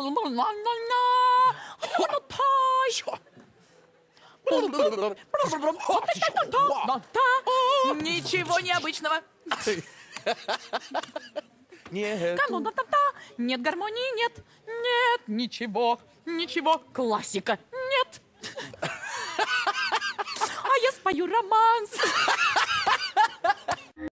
Ничего необычного. Нет. Нет гармонии, нет. Нет, ничего. Ничего. Классика. Нет. А я спою романс.